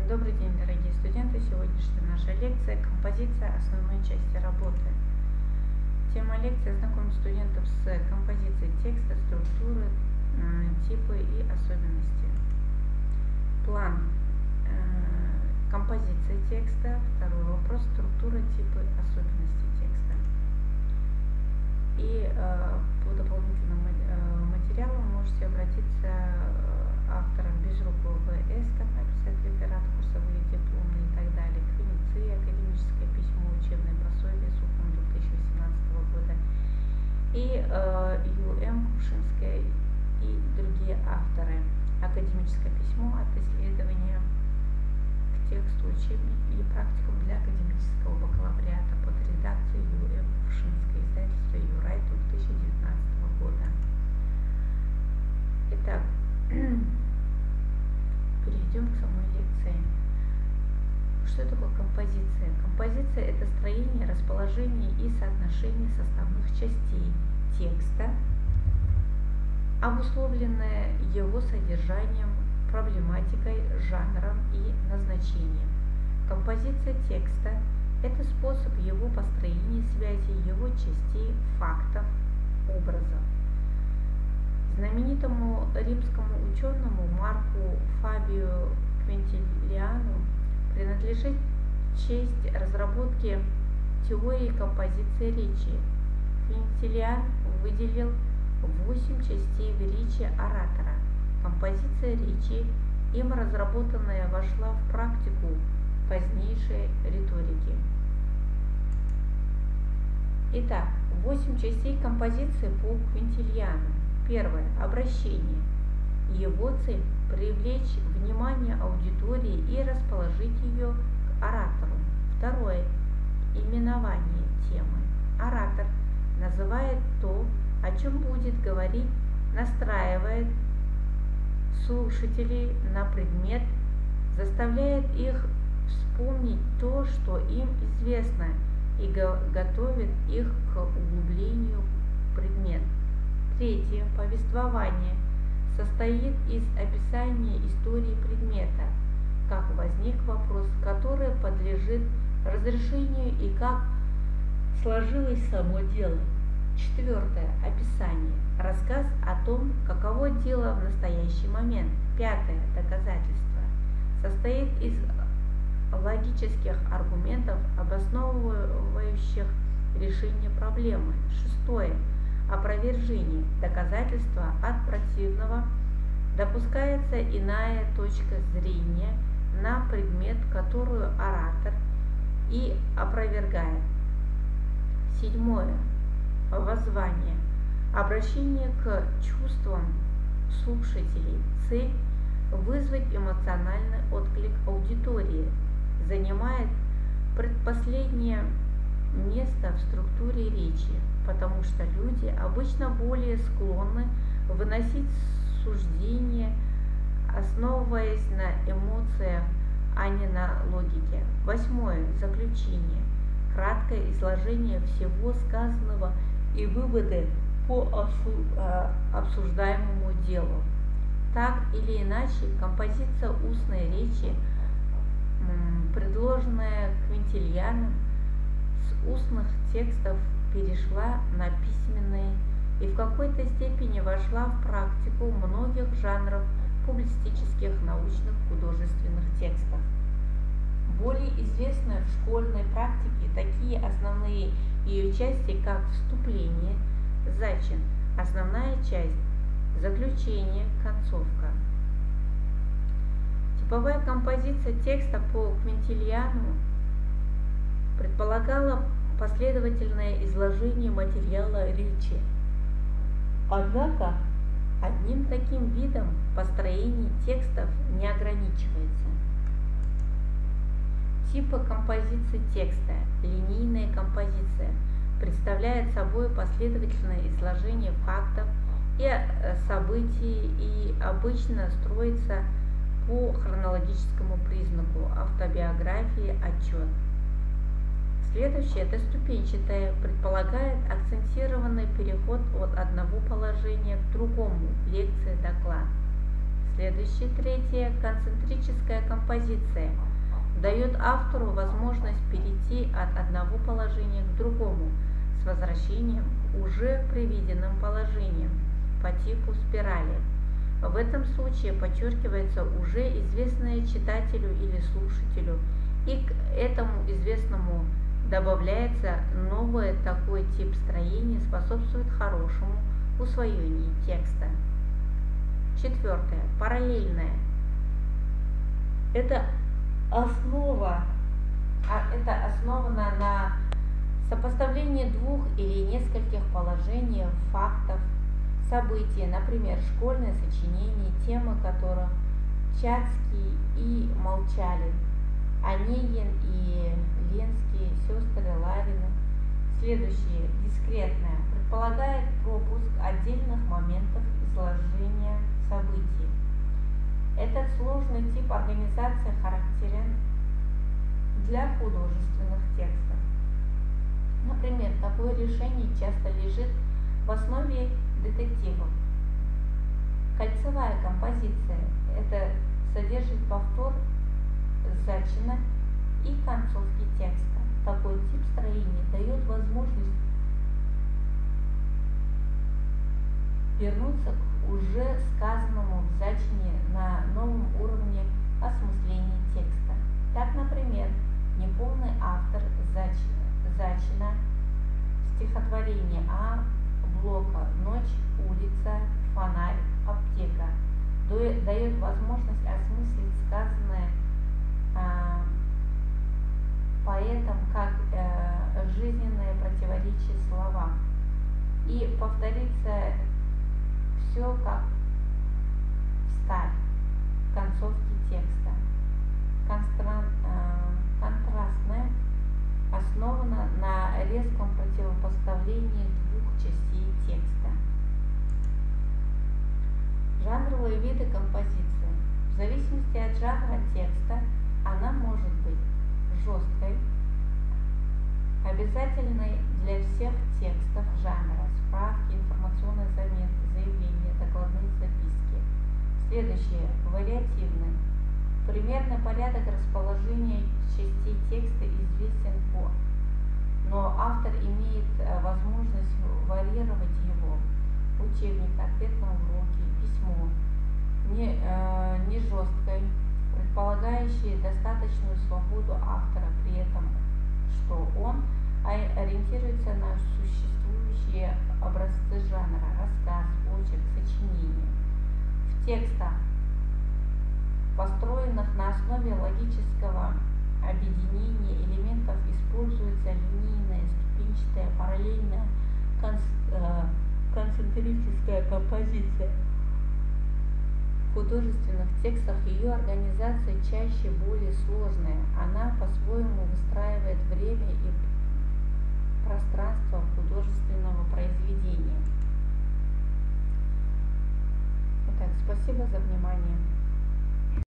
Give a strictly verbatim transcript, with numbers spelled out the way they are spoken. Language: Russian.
Добрый день, дорогие студенты! Сегодняшняя наша лекция – композиция основной части работы. Тема лекции – знакомит студентов с композицией текста, структуры, типы и особенности. План – композиция текста. Второй вопрос – структура, типы, особенности текста. И по дополнительным материалам можете обратиться авторам Безрукову В С, как написать реферат, курсовые, дипломные и так далее, к Венеции, академическое письмо, учебное пособие, Сухом две тысячи восемнадцатого года, и э, Ю М Кувшинская и другие авторы. Академическое письмо от исследования к тексту, учебник и практикум для академического бакалавриата под редакцией Ю М Кувшинской, издательство Юрай две тысячи девятнадцатого года. Итак, перейдем к самой лекции. Что такое композиция? Композиция – это строение, расположение и соотношение составных частей текста, обусловленное его содержанием, проблематикой, жанром и назначением. Композиция текста – это способ его построения связи его частей, фактов, образов. Знаменитому римскому ученому Марку Фабию Квинтилиану принадлежит честь разработки теории композиции речи. Квинтилиан выделил восемь частей в речи оратора. Композиция речи, им разработанная, вошла в практику позднейшей риторики. Итак, восемь частей композиции по Квинтилиану. Первое. Обращение. Его цель – привлечь внимание аудитории и расположить ее к оратору. Второе. Именование темы. Оратор называет то, о чем будет говорить, настраивает слушателей на предмет, заставляет их вспомнить то, что им известно, и готовит их к углублению в предмет. Третье. Повествование состоит из описания истории предмета, как возник вопрос, который подлежит разрешению и как сложилось само дело. Четвертое. Описание. Рассказ о том, каково дело в настоящий момент. Пятое. Доказательство. Состоит из логических аргументов, обосновывающих решение проблемы. Шестое. Опровержение. Доказательство от противного. Допускается иная точка зрения на предмет, которую оратор и опровергает. Седьмое. Воззвание. Обращение к чувствам слушателей. Цель – вызвать эмоциональный отклик аудитории. Занимает предпоследнее место в структуре речи, потому что люди обычно более склонны выносить суждения, основываясь на эмоциях, а не на логике. Восьмое. Заключение. Краткое изложение всего сказанного и выводы по обсуждаемому делу. Так или иначе, композиция устной речи, предложенная Квинтилианом, с устных текстов перешла на письменные и в какой-то степени вошла в практику многих жанров публицистических, научных, художественных текстов. Более известны в школьной практике такие основные ее части, как вступление, зачин, основная часть, заключение, концовка. Типовая композиция текста по Квинтилиану предполагала последовательное изложение материала речи. Однако одним таким видом построение текстов не ограничивается. Типы композиции текста. Линейная композиция представляет собой последовательное изложение фактов и событий и обычно строится по хронологическому признаку: автобиографии, отчет. Следующее – это ступенчатое, предполагает акцентированный переход от одного положения к другому, лекция, доклад. Следующее, третье, концентрическая композиция дает автору возможность перейти от одного положения к другому с возвращением к уже приведенным положениям по типу спирали. В этом случае подчеркивается уже известное читателю или слушателю, и к этому известному добавляется новый такой тип строения, способствует хорошему усвоению текста. Четвертое. Параллельное. Это основа, это основано на сопоставлении двух или нескольких положений, фактов, событий, например, школьное сочинение, темы которых Чацкий и Молчалин, Онегин и Ленский, сестры Ларины. Следующее, дискретное, предполагает пропуск отдельных моментов изложения событий. Этот сложный тип организации характерен для художественных текстов. Например, такое решение часто лежит в основе детективов. Кольцевая композиция – это содержит повтор зачина и концовки текста. Такой тип строения дает возможность вернуться к уже сказанному в зачине на новом уровне осмысления текста. Так, например, неполный автор зачина, зачина стихотворения А. Блока «Ночь, улица, фонарь, аптека» дает возможность осмыслить сказанное э, поэтом как э, жизненное противоречие словам и повторится все как всталь в концовке текста. Констра... Э, контрастное основано на резком противопоставлении двух частей текста. Жанровые виды композиции. В зависимости от жанра текста она может быть жесткой, обязательной для всех текстов жанра, справки, информационные заметки, заявления, докладные записки. Следующее, вариативный. Примерный порядок расположения частей текста известен по, но автор имеет возможность варьировать его. Учебник, ответ на уроки, письмо. Не, э, не жесткой, предполагающей достаточную свободу автора, при этом, что он ориентируется на существующие образцы жанра, рассказ, очерк, сочинение. В текстах, построенных на основе логического объединения элементов, используется линейная, ступенчатая, параллельная, конс, э, концентрическая композиция. В художественных текстах ее организация чаще более сложная. Она по-своему выстраивает время и пространство художественного произведения. Итак, спасибо за внимание.